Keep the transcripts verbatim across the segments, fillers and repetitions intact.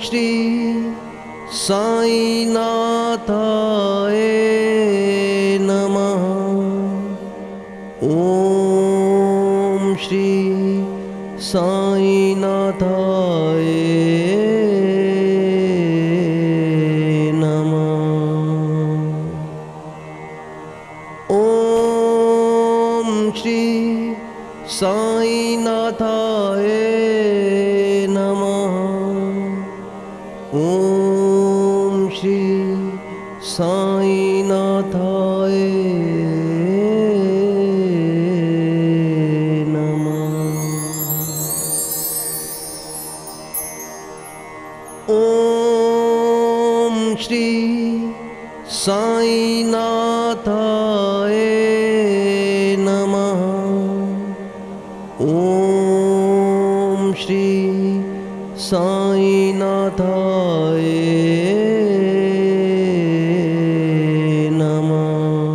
श्री साईनाथाय नमः। ॐ श्री साईनाथाय नमः। ॐ श्री साईनाथाय नमः। ॐ श्री साईनाथाय ॐ श्री साईनाथाय नमः। ॐ श्री साईनाथाय नमः।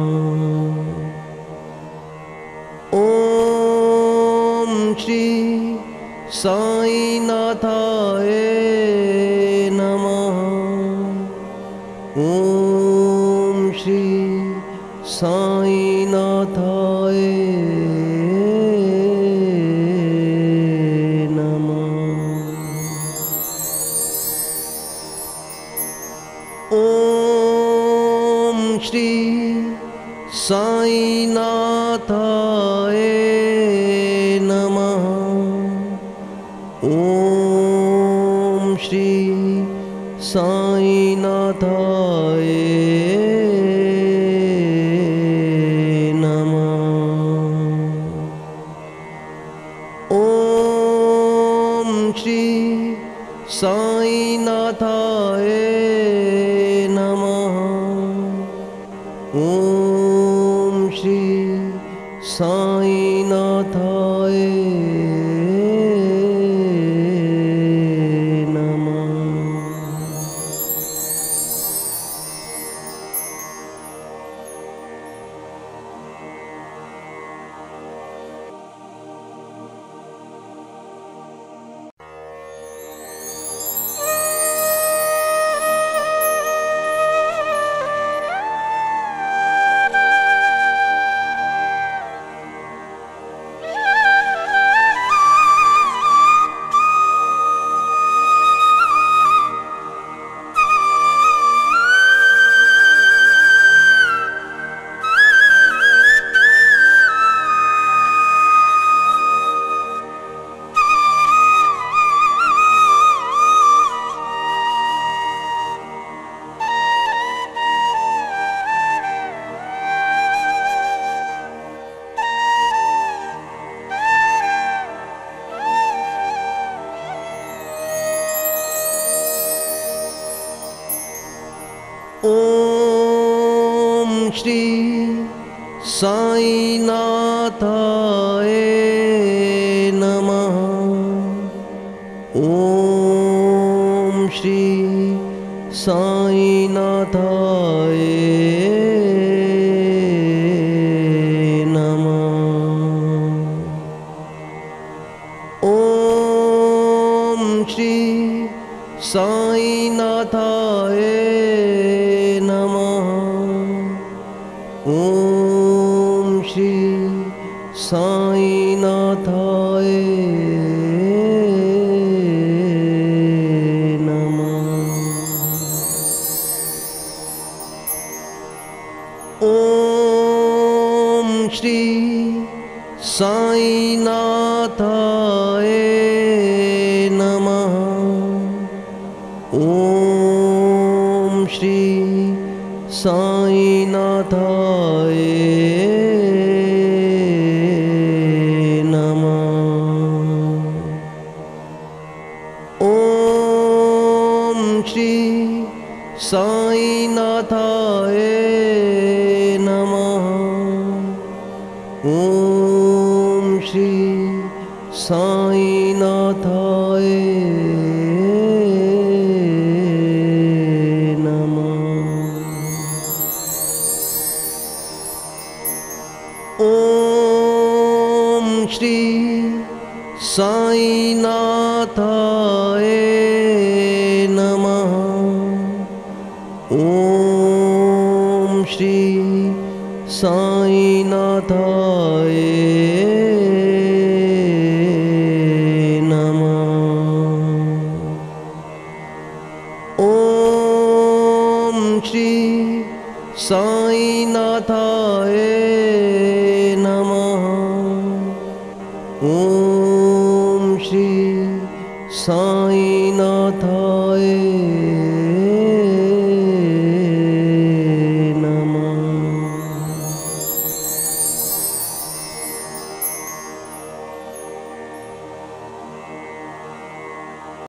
ॐ श्री साईनाथाय नमः। ॐ श्री साईनाथाय नमः। ॐ श्री साईनाथाय नमः। ॐ श्री साईनाथाय नमः। ॐ श्री साईनाथाय नमः। ॐ श्री साईनाथाय ॐ श्री साईनाथाय नमः। ॐ श्री साईनाथाय नमः। ॐ श्री साईनाथाय नमः। ॐ श्री साईनाथाय नमः। ॐ श्री साईनाथाय नमः। ॐ श्री साईनाथाय नमः। ॐ श्री साईनाथाय नमः। ॐ श्री साईनाथाय ॐ श्री साईनाथाय नमः। ॐ श्री साईनाथाय नमः। ॐ श्री साईनाथाय नमः। ॐ श्री साईनाथाय